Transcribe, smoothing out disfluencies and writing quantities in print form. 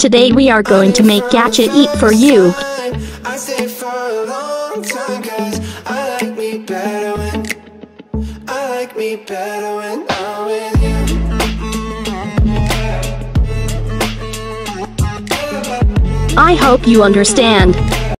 Today we are going to make gacha eat for you. I stay for a long time 'cause I like me better when I'm with you. I hope you understand.